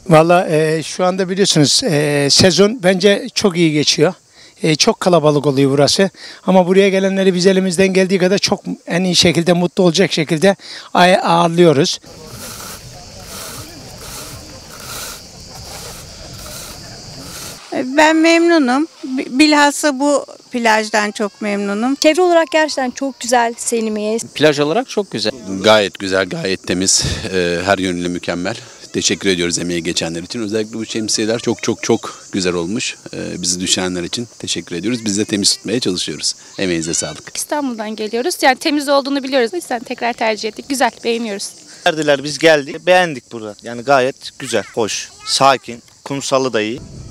Valla şu anda biliyorsunuz sezon bence çok iyi geçiyor. Çok kalabalık oluyor burası. Ama buraya gelenleri biz elimizden geldiği kadar çok en iyi şekilde mutlu olacak şekilde ağırlıyoruz. Ben memnunum. Bilhassa bu plajdan çok memnunum. Çevre olarak gerçekten çok güzel Selimiye. Plaj olarak çok güzel. Gayet güzel, gayet temiz, her yönüyle mükemmel. Teşekkür ediyoruz emeği geçenler için. Özellikle bu şemsiyeler çok güzel olmuş. Bizi düşünenler için teşekkür ediyoruz. Biz de temiz tutmaya çalışıyoruz. Emeğinize sağlık. İstanbul'dan geliyoruz. Yani temiz olduğunu biliyoruz. O yüzden tekrar tercih ettik. Güzel, beğeniyoruz. Verdiler, biz geldik, beğendik burada. Yani gayet güzel, hoş, sakin, kumsalı da iyi.